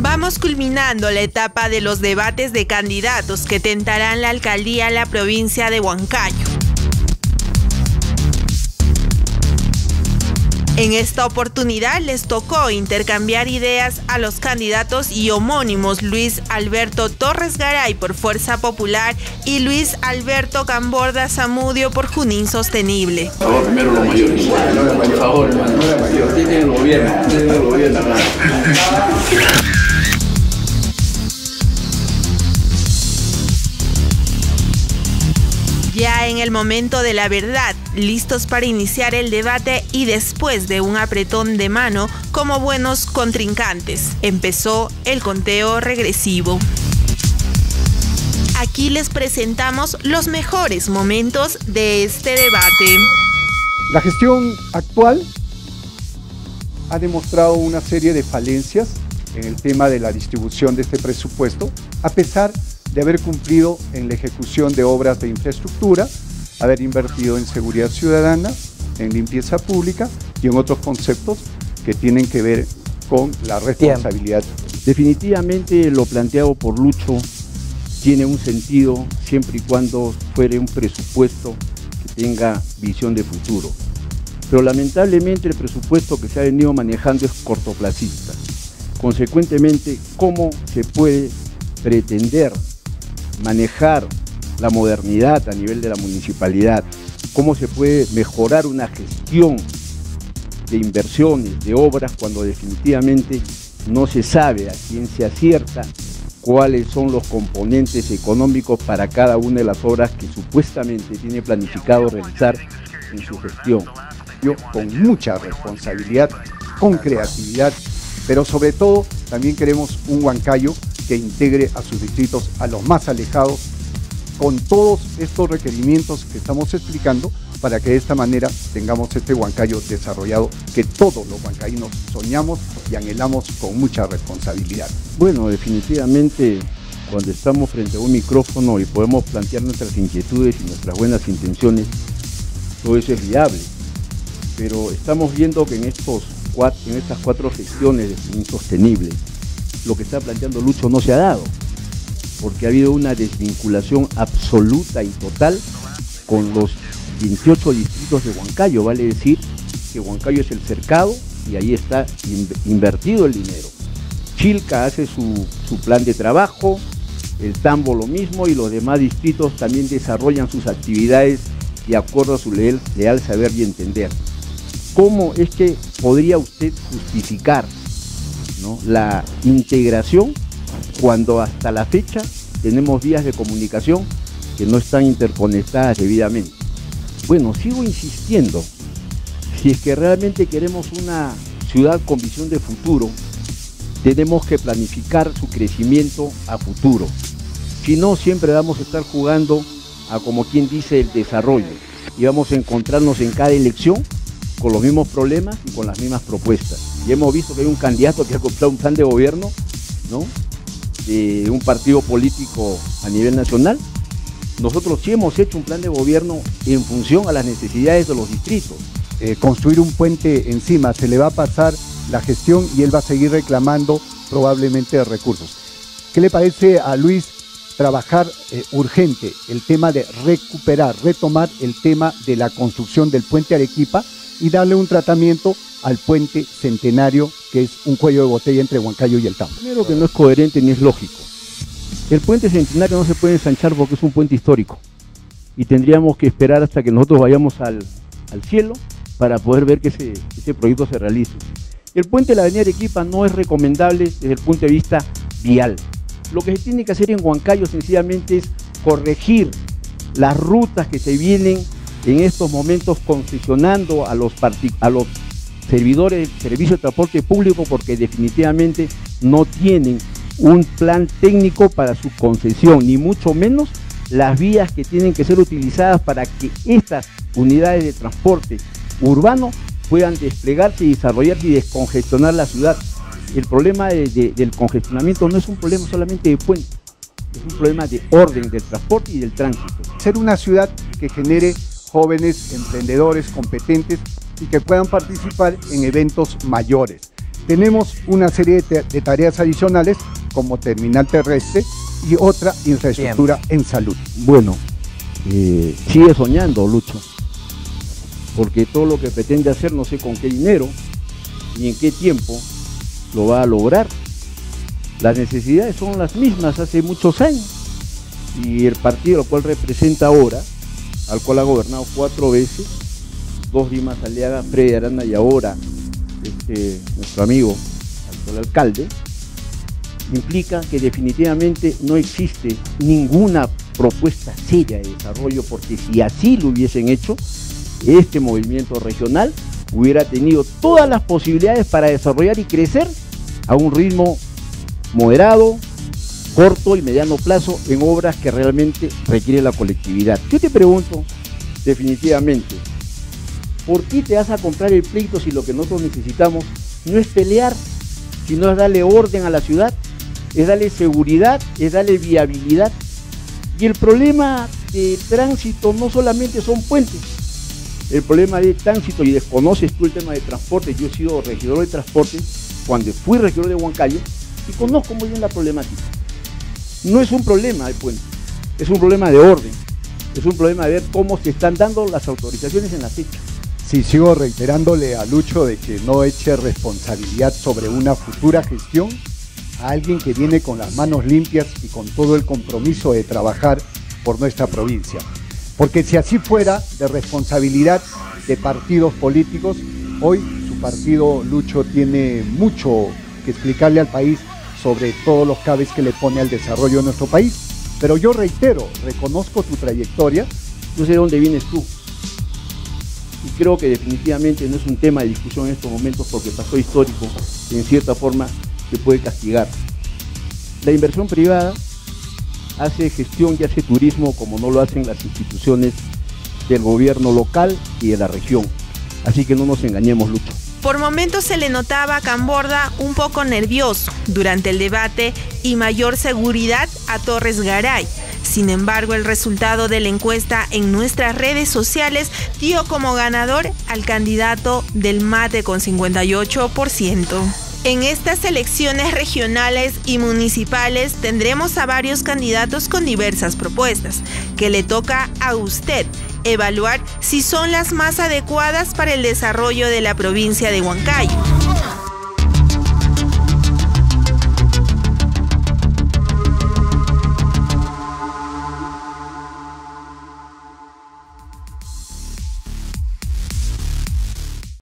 Vamos culminando la etapa de los debates de candidatos que tentarán la alcaldía en la provincia de Huancayo. En esta oportunidad les tocó intercambiar ideas a los candidatos y homónimos Luis Alberto Torres Garay por Fuerza Popular y Luis Alberto Camborda Zamudio por Junín Sostenible. Por favor, primero los mayores. Por favor, hermano. Tienen el gobierno. Ya en el momento de la verdad, listos para iniciar el debate y después de un apretón de mano como buenos contrincantes, empezó el conteo regresivo. Aquí les presentamos los mejores momentos de este debate. La gestión actual ha demostrado una serie de falencias en el tema de la distribución de este presupuesto, a pesar de haber cumplido en la ejecución de obras de infraestructura, haber invertido en seguridad ciudadana, en limpieza pública y en otros conceptos que tienen que ver con la responsabilidad. Definitivamente lo planteado por Lucho tiene un sentido siempre y cuando fuere un presupuesto que tenga visión de futuro. Pero lamentablemente el presupuesto que se ha venido manejando es cortoplacista. Consecuentemente, ¿cómo se puede pretender manejar la modernidad a nivel de la municipalidad? ¿Cómo se puede mejorar una gestión de inversiones, de obras, cuando definitivamente no se sabe a ciencia cierta cuáles son los componentes económicos para cada una de las obras que supuestamente tiene planificado realizar en su gestión? Yo con mucha responsabilidad, con creatividad, pero sobre todo también queremos un Huancayo que integre a sus distritos, a los más alejados, con todos estos requerimientos que estamos explicando, para que de esta manera tengamos este Huancayo desarrollado que todos los huancaínos soñamos y anhelamos con mucha responsabilidad. Bueno, definitivamente cuando estamos frente a un micrófono y podemos plantear nuestras inquietudes y nuestras buenas intenciones, todo eso es viable, pero estamos viendo que en estas cuatro gestiones de Junín Sostenible, lo que está planteando Lucho no se ha dado, porque ha habido una desvinculación absoluta y total con los 28 distritos de Huancayo. Vale decir que Huancayo es el cercado y ahí está invertido el dinero. Chilca hace su plan de trabajo, el Tambo lo mismo, y los demás distritos también desarrollan sus actividades de acuerdo a su leal saber y entender. ¿Cómo es que podría usted justificar, ¿no?, la integración cuando hasta la fecha tenemos vías de comunicación que no están interconectadas debidamente? Bueno, sigo insistiendo, si es que realmente queremos una ciudad con visión de futuro, tenemos que planificar su crecimiento a futuro. Si no, siempre vamos a estar jugando a, como quien dice, el desarrollo, y vamos a encontrarnos en cada elección con los mismos problemas y con las mismas propuestas. Y hemos visto que hay un candidato que ha comprado un plan de gobierno, ¿no?, de un partido político a nivel nacional. Nosotros sí hemos hecho un plan de gobierno en función a las necesidades de los distritos. Construir un puente encima, se le va a pasar la gestión y él va a seguir reclamando probablemente recursos. ¿Qué le parece a Luis trabajar urgente el tema de retomar el tema de la construcción del puente Arequipa y darle un tratamiento al puente Centenario, que es un cuello de botella entre Huancayo y el Tambo? Primero, que no es coherente ni es lógico. El puente Centenario no se puede ensanchar porque es un puente histórico y tendríamos que esperar hasta que nosotros vayamos al cielo para poder ver que ese proyecto se realice. El puente de la avenida Arequipa no es recomendable desde el punto de vista vial. Lo que se tiene que hacer en Huancayo sencillamente es corregir las rutas que se vienen en estos momentos concesionando a los servidores del servicio de transporte público, porque definitivamente no tienen un plan técnico para su concesión, ni mucho menos las vías que tienen que ser utilizadas para que estas unidades de transporte urbano puedan desplegarse y desarrollarse y descongestionar la ciudad. El problema del congestionamiento no es un problema solamente de puente, es un problema de orden del transporte y del tránsito. Ser una ciudad que genere jóvenes emprendedores competentes y que puedan participar en eventos mayores. tenemos una serie de tareas adicionales como terminal terrestre y otra infraestructura en salud. Bueno, sigue soñando, Lucho, porque todo lo que pretende hacer no sé con qué dinero ni en qué tiempo lo va a lograr. Las necesidades son las mismas hace muchos años y el partido al cual representa ahora, al cual ha gobernado 4 veces, 2 Dimas Aliaga, Freddy Arana y ahora nuestro amigo, el alcalde, implica que definitivamente no existe ninguna propuesta seria de desarrollo, porque si así lo hubiesen hecho, este movimiento regional hubiera tenido todas las posibilidades para desarrollar y crecer a un ritmo moderado, corto y mediano plazo en obras que realmente requiere la colectividad. Yo te pregunto, definitivamente, ¿por qué te vas a comprar el pleito si lo que nosotros necesitamos no es pelear, sino es darle orden a la ciudad, es darle seguridad, es darle viabilidad? Y el problema de tránsito no solamente son puentes, el problema de tránsito, y desconoces tú el tema de transporte, yo he sido regidor de transporte cuando fui regidor de Huancayo y conozco muy bien la problemática. No es un problema de puente, es un problema de orden, es un problema de ver cómo se están dando las autorizaciones en la fecha. Sí, sigo reiterándole a Lucho de que no eche responsabilidad sobre una futura gestión a alguien que viene con las manos limpias y con todo el compromiso de trabajar por nuestra provincia. Porque si así fuera de responsabilidad de partidos políticos, hoy su partido, Lucho, tiene mucho que explicarle al país sobre todos los cabes que le pone al desarrollo de nuestro país. Pero yo reitero, reconozco tu trayectoria. No sé de dónde vienes tú. Y creo que definitivamente no es un tema de discusión en estos momentos porque pasó histórico y en cierta forma se puede castigar. La inversión privada hace gestión y hace turismo como no lo hacen las instituciones del gobierno local y de la región. Así que no nos engañemos, Lucho. Por momentos se le notaba a Camborda un poco nervioso durante el debate y mayor seguridad a Torres Garay. Sin embargo, el resultado de la encuesta en nuestras redes sociales dio como ganador al candidato del MATE con 58%. En estas elecciones regionales y municipales tendremos a varios candidatos con diversas propuestas, que le toca a usted evaluar si son las más adecuadas para el desarrollo de la provincia de Huancayo.